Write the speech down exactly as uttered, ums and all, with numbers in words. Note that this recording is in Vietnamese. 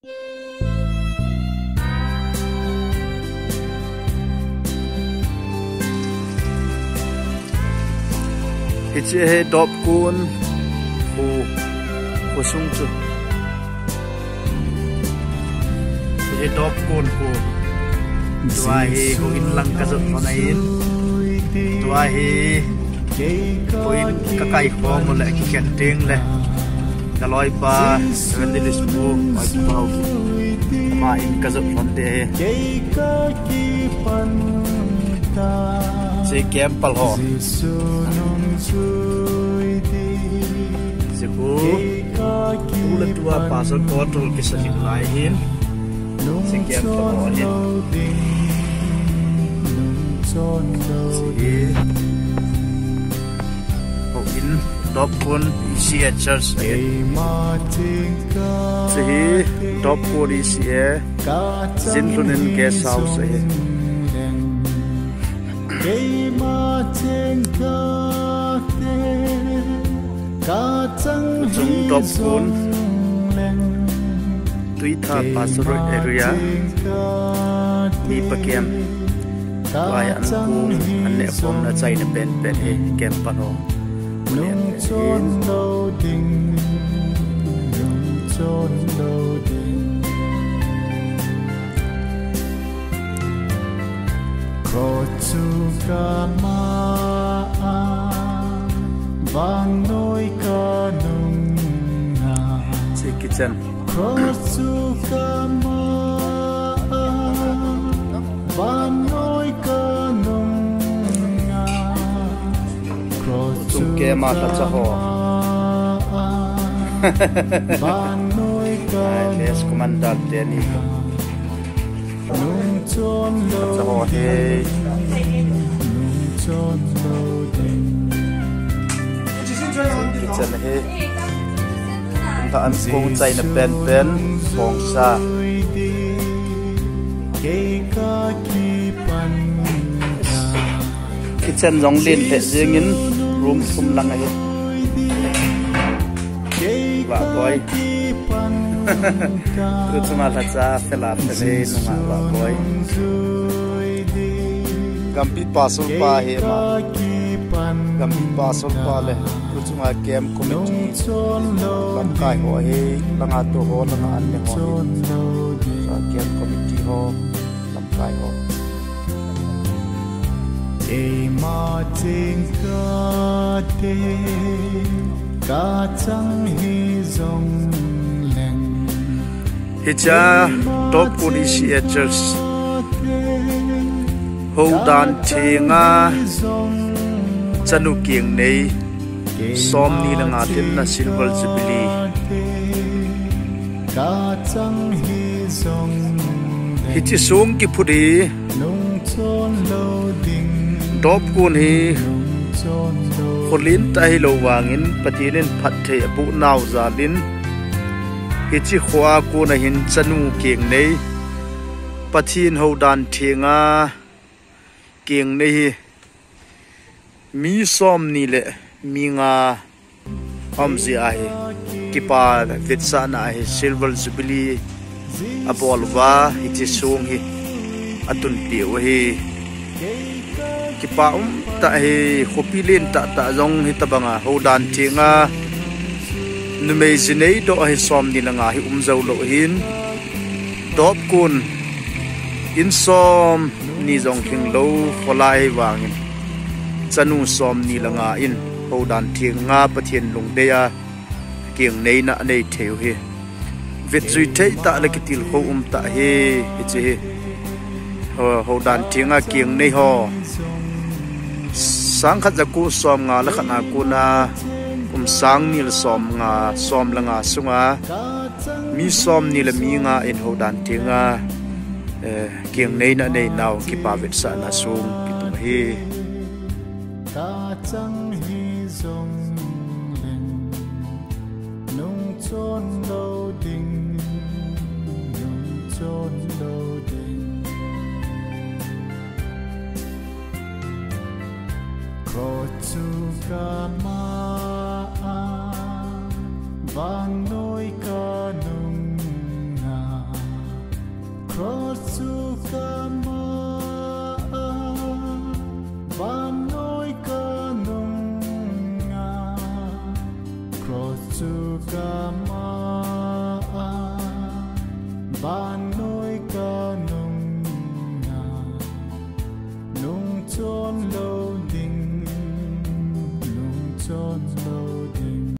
It's a dop kun who who sung to a dop kun who do I who in lang kasut panain do I who in kakai form le kikenting le kaloi pa vendilis bu ai pau ma in kasut pante si kem pal ho si bu ulat dua pasal kontrol kisah lain si kem pal ho hin si ho in dop kun isi church si dop kun isi zinlunin guest house hai Chung dop kun tui tha pasaroi area mi pakem wai an kum an ne pom na chai na pen pen he kem pano len chon lo ding chon lo ding ko chu ka ma vang noi ka nung na si kitchen ko chu ka ma vang noi ka nung na ko chu ke ma ta cha ho vang noi ka les comandante ni nung chon lo cha ho he nung chon lo ding kitchen he ta an kong chai na pen pen bong sa kitchen jong lin the jingin room sum lang a he wa boy cứ chuma la cha fela fele no ma wa boy gampi pasul pa he ma gampi pasul pa le chunga kem committee lam kai ho he langa to ho langa an ne ho sa kem committee ho lam kai ho e ma ting ka te ka chang hi zong leng hicha top police church ho dan thinga chanu kieng nei som ni langa tin na silver jubilee hichi sum ki phudi top kun hi kholin ta hi lo wangin patinin phat the bu naw zalin hichi khwa ku na hin chanu kieng nei pathin ho dan thinga kieng nei mi som ni le minga amzi ahe kipa vitsa na ahe silver jubilee abolwa iti sung hi atun piu hi kipa um ta he khopilin ta ta jong hi tabanga hodan thinga numei jinei do hi som ni langa hi umzo lo hin top kun in som ni jong thing lo kholai wangin chanu som ni langa in ho dan thieng nga pathian lung deya kieng nei na nei theu hi vit zui thei ta la kitil ho um ta he che ho ho dan thieng nga kieng nei ho sang khat ja ku som nga la khana ku na um sang ni la som nga som la nga sunga mi som ni la mi nga in ho dan thieng nga kieng nei na nei naw ki pa vit sa na sung ki tu hi ta chang hi zong leng nung chon lo ding nung chon lo ding ko chu ka ma vang noi ka nung na su ca ma ban nôi ca nung na nung chôn lâu đình nung chôn